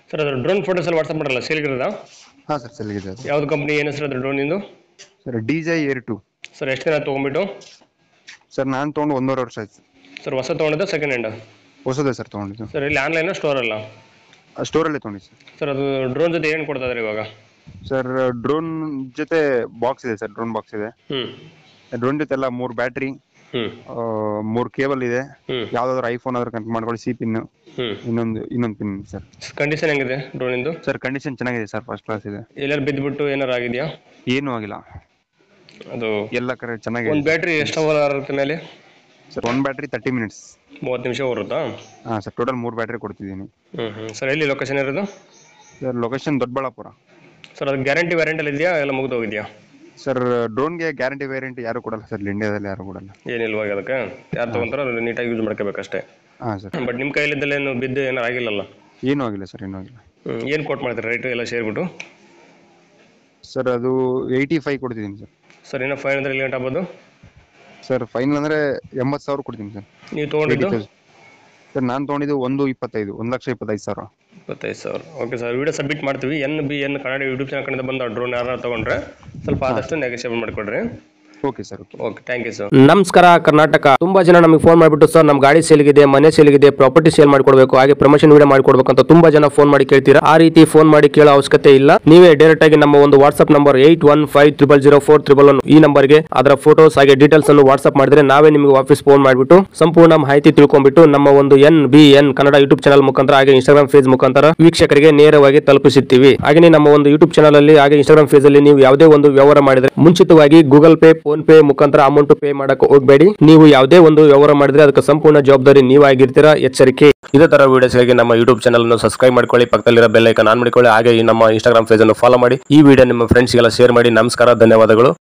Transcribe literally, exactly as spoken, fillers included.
Sir ಅದು drone photos ಎಲ್ಲ WhatsApp ಮಾಡಲ್ಲ ಸೇಲ್ಗಿರೋದಾ? ಹಾಂ ಸರ್ ಸೆಲ್ಗಿದೆ ಅದು. ಯಾವ್ದು ಕಂಪ್ನಿ ಏನು ಹೆಸರು ಅದು ಡ್ರೋನ್ ಇಂದು? Sir D J air two. Sir ಎಷ್ಟು ದಿನ ತೊಗೊಂಬಿಟ್ಟು? ಸರ್ ನಾನು ತೊಗೊಂಡು ಒಂದೂವರೆ ವರ್ಷ ಆಯ್ತು. ಸರ್ ಹೊಸ ತೊಗೊಂಡಿದ್ದ ಸೆಕೆಂಡ್ ಹ್ಯಾಂಡ್? ಹೊಸದೇ ಸರ್ ತೊಗೊಂಡಿದ್ದು. ಸರ್ ಇಲ್ಲಿ ಆನ್ಲೈನ್ ಸ್ಟೋರ್ ಅಲ್ಲ? ಸ್ಟೋರಲ್ಲೇ ತೊಗೊಂಡಿ ಸರ್. ಸರ್ ಅದು ಡ್ರೋನ್ ಜೊತೆ ಏನು ಕೊಡ್ತಾ ಇದ್ದಾರೆ ಇವಾಗ? ಸರ್ ಡ್ರೋನ್ ಜೊತೆ ಬಾಕ್ಸ್ ಇದೆ ಸರ್, ಡ್ರೋನ್ ಬಾಕ್ಸ್ ಇದೆ. ಹ್ಞೂ ಡ್ರೋನ್ ಜೊತೆ ಎಲ್ಲ ಮೂರು ಬ್ಯಾಟ್ರಿ, ಹ್ಞೂ ಮೂರು ಕೇಬಲ್ ಇದೆ. ಹ್ಞೂ ಯಾವ್ದಾದ್ರು ಐಫೋನ್ ಆದ್ರೂ ಕನೆಕ್ಟ್ ಮಾಡ್ಕೊಳ್ಳಿ, ಸಿ ಪಿನ್, ಹ್ಞೂ ಇನ್ನೊಂದು ಇನ್ನೊಂದು ಪಿನ್ ಸರ್. ಕಂಡೀಷನ್ ಹೆಂಗಿದೆ ಡ್ರೋನಿಂದು? ಸರ್ ಕಂಡೀಷನ್ ಚೆನ್ನಾಗಿದೆ ಸರ್, ಫಸ್ಟ್ ಕ್ಲಾಸ್ ಇದೆ. ಎಲ್ಲರೂ ಬಿದ್ದುಬಿಟ್ಟು ಏನಾರು ಆಗಿದೆಯಾ? ಏನೂ ಆಗಿಲ್ಲ, ಅದು ಎಲ್ಲ ಕರೆ ಚೆನ್ನಾಗಿದೆ. ಒಂದು ಬ್ಯಾಟ್ರಿ ಎಷ್ಟು ಅವರ್ ಇರುತ್ತೆ ಮೇಲೆ? ಸರ್ ಒಂದು ಬ್ಯಾಟ್ರಿ ತರ್ಟಿ ಮಿನಿಟ್ಸ್, ಮೂವತ್ತು ನಿಮಿಷ ಬರುತ್ತಾ? ಹಾಂ ಸರ್. ಟೋಟಲ್ ಮೂರು ಬ್ಯಾಟ್ರಿ ಕೊಡ್ತಿದ್ದೀನಿ. ಹ್ಞೂ ಹ್ಞೂ ಸರ್ ಎಲ್ಲಿ ಲೊಕೇಶನ್ ಇರೋದು? Sir location Doddaballapur. ಸರ್ ಅದು ಗ್ಯಾರಂಟಿ ವ್ಯಾರಂಟಿಯಲ್ಲಿ ಇದೆಯಾ ಎಲ್ಲ ಮುಗಿದು ಹೋಗಿದೆಯಾ? ಸರ್ ಡ್ರೋನ್ಗೆ ಗ್ಯಾರಂಟಿ ವ್ಯಾರಂಟಿ ಯಾರು ಕೊಡಲ್ಲ ಸರ್, ಇಂಡಿಯಾದಲ್ಲಿ ಯಾರು ಕೊಡಲ್ಲ. ಏನಿಲ್ವಾಗ ಅದಕ್ಕೆ ಯಾರು ತೊಗೊಂತಾರೋ ಅದು ನೀಟಾಗಿ ಯೂಸ್ ಮಾಡ್ಕೋಬೇಕಷ್ಟೇ. ಹಾಂ ಸರ್. ಬಟ್ ನಿಮ್ಮ ಕೈಲಿದ್ದಲ್ಲೇನು ಬಿದ್ದು ಏನಾರು ಆಗಿಲ್ಲಲ್ಲ? ಏನೂ ಆಗಿಲ್ಲ ಸರ್, ಏನೂ ಆಗಿಲ್ಲ. ಹ್ಞೂ ಏನು ಕೊಟ್ಟು ಮಾಡ್ತೀರಿ ರೇಟು ಎಲ್ಲ ಸೇರಿಬಿಟ್ಟು? ಸರ್ ಅದು ಏಯ್ಟಿ ಫೈವ್ ಕೊಡ್ತಿದ್ದೀನಿ ಸರ್. ಸರ್ ಇನ್ನೂ ಫೈವ್ ಹಂಡ್ರೆಡ್ ಲೇಟ್ ಆಗ್ಬೋದು? ಸರ್ ಫೈನಲ್ ಅಂದರೆ ಎಂಬತ್ತು ಸಾವಿರ ಕೊಡ್ತೀನಿ ಸರ್. ನೀವು ತೊಗೊಂಡಿದ್ದು? ಸರ್ ನಾನು ತೊಗೊಂಡಿದ್ದು ಒಂದು ಇಪ್ಪತ್ತೈದು, ಒಂದು ಲಕ್ಷ ಇಪ್ಪತ್ತೈದು ಸಾವಿರ. ಇಪ್ಪತ್ತೈದು ಸಾವಿರ ಓಕೆ ಸರ್. ವಿಡಿಯೋ ಸಬ್ಮಿಟ್ ಮಾಡ್ತೀವಿ. N B N Kannada YouTube channel ಕಡೆಯಿಂದ ಬಂದು ಡ್ರೋನ್ ಯಾರು ತೊಗೊಂಡ್ರೆ ಸ್ವಲ್ಪ ಆದಷ್ಟು ನೆಗೋಷಿಯೇಟ್ ಮಾಡಿಕೊಡ್ರಿ. Okay sir. Okay thank you sir. ನಮಸ್ಕಾರ ಕರ್ನಾಟಕ. ತುಂಬಾ ಜನ ನಮಗೆ ಫೋನ್ ಮಾಡಿಬಿಟ್ಟು ಸರ್ ನಮ್ಮ ಗಾಡಿ ಸೇಲ್ಗಿದೆ, ಮನೆ ಸೇಲ್ಗಿದೆ, ಪ್ರಾಪರ್ಟಿ ಸೇಲ್ ಮಾಡ್ಕೊಡ್ಬೇಕು, ಹಾಗೆ ಪ್ರಮೋಷನ್ ವಿಡಿಯೋ ಮಾಡ್ಕೊಡ್ಬೇಕು ಅಂತ ತುಂಬಾ ಜನ ಫೋನ್ ಮಾಡಿ ಕೇಳ್ತೀರಾ. ಆ ರೀತಿ ಫೋನ್ ಮಾಡಿ ಕೇಳೋ ಅವಶ್ಯಕತೆ ಇಲ್ಲ. ನೀವೇ ಡೈರೆಕ್ಟ್ ಆಗಿ ನಮ್ಮ ಒಂದು WhatsApp number eight one five triple zero four triple one ಈ ನಂಬರ್ಗೆ ಅದರ ಫೋಟೋಸ್ ಹಾಗೆ ಡೀಟೇಲ್ಸ್ ಅನ್ನು ವಾಟ್ಸ್ಆಪ್ ಮಾಡಿದ್ರೆ ನಾವೇ ನಿಮಗೆ ವಾಪಸ್ ಫೋನ್ ಮಾಡಿಬಿಟ್ಟು ಸಂಪೂರ್ಣ ಮಾಹಿತಿ ತಿಳ್ಕೊಂಡ್ಬಿಟ್ಟು ನಮ್ಮ ಒಂದು N B N Kannada YouTube channel ಮುಖಾಂತರ ಹಾಗೆ ಇನ್ಸ್ಟಾಗ್ರಾಮ್ ಫೇಸ್ ಮುಖಾಂತರ ವೀಕ್ಷಕರಿಗೆ ನೇರವಾಗಿ ತಲುಪಿಸುತ್ತೀವಿ. ಹಾಗೆ ನಮ್ಮ ಒಂದು ಯೂಟ್ಯೂಬ್ ಚಾನಲ್ ಅಲ್ಲಿ ಹಾಗೆ ಇನ್ಸ್ಟಾಗ್ರಾಮ್ ಫೇಸ್ ಅಲ್ಲಿ ನೀವು ಯಾವುದೇ ಒಂದು ವ್ಯವಹಾರ ಮಾಡಿದ್ರೆ ಮುಂಚಿತವಾಗಿ ಗೂಗಲ್ ಪೇ, ಫೋನ್ ಪೇ ಮುಖಾಂತರ ಅಮೌಂಟ್ ಪೇ ಮಾಡಕ್ಕೆ ಹೋಗಬೇಡಿ. ನೀವು ಯಾವುದೇ ಒಂದು ವ್ಯವಹಾರ ಮಾಡಿದ್ರೆ ಅದಕ್ಕೆ ಸಂಪೂರ್ಣ ಜವಾಬ್ದಾರಿ ನೀವಾಗಿರ್ತೀರಾ, ಎಚ್ಚರಿಕೆ. ಇದೇ ತರ ವಿಡಿಯೋಸ್ಗಾಗಿ ನಮ್ಮ ಯೂಟ್ಯೂಬ್ ಚಾನಲ್ ಅನ್ನು ಸಬ್ಸ್ಕ್ರೈಬ್ ಮಾಡ್ಕೊಳ್ಳಿ, ಪಕ್ಕದಲ್ಲಿರೋ ಬೆಲ್ ಐಕಾನ್ ಆನ್ ಮಾಡಿಕೊಳ್ಳಿ, ಹಾಗೆ ನಮ್ಮ ಇನ್ಸ್ಟಾಗ್ರಾಮ್ ಪೇಜ್ ಅನ್ನು ಫಾಲೋ ಮಾಡಿ. ಈ ವಿಡಿಯೋ ನಿಮ್ಮ ಫ್ರೆಂಡ್ಸ್ಗೆಲ್ಲ ಶೇರ್ ಮಾಡಿ. ನಮಸ್ಕಾರ, ಧನ್ಯವಾದಗಳು.